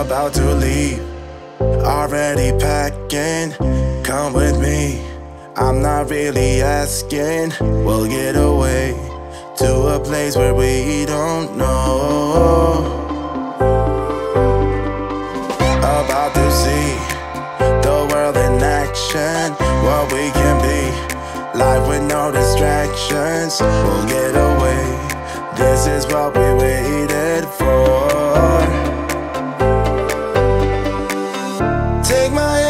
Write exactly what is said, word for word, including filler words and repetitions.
about to leave, already packing. Come with me, I'm not really asking. We'll get away to a place where we don't know. About to see the world in action, what we can be, life with no distractions. We'll get away, this is what we waited for. Take my